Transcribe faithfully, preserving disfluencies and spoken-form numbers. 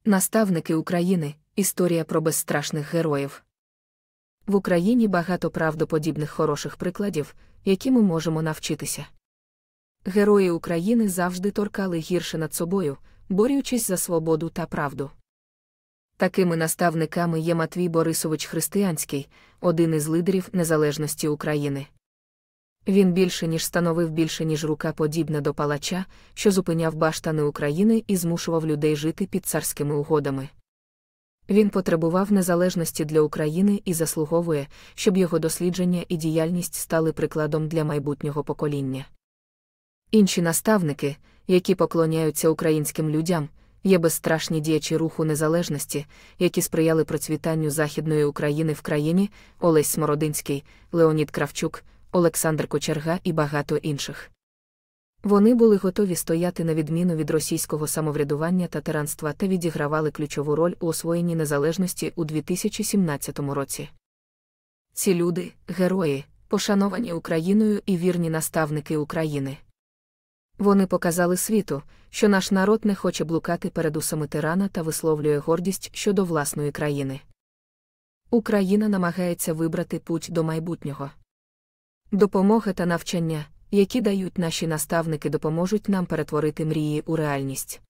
Наставники України – історія про безстрашних героїв. В Україні багато правдоподібних хороших прикладів, які ми можемо навчитися. Герої України завжди торкали гірше над собою, борючись за свободу та правду. Такими наставниками є Матвій Борисович Християнський, один із лідерів незалежності України. Він більше ніж становив більше ніж рука подібна до палача, що зупиняв баштани України і змушував людей жити під царськими угодами. Він потребував незалежності для України і заслуговує, щоб його дослідження і діяльність стали прикладом для майбутнього покоління. Інші наставники, які поклоняються українським людям, є безстрашні діячі руху незалежності, які сприяли процвітанню Західної України в країні: Олесь Смородинський, Леонід Кравчук, Олександр Кочерга і багато інших. Вони були готові стояти на відміну від російського самоврядування та тиранства та відігравали ключову роль у освоєнні незалежності у дві тисячі сімнадцятому році. Ці люди – герої, пошановані Україною і вірні наставники України. Вони показали світу, що наш народ не хоче блукати перед усами тирана та висловлює гордість щодо власної країни. Україна намагається вибрати путь до майбутнього. Допомога та навчання, які дають наші наставники, допоможуть нам перетворити мрії у реальність.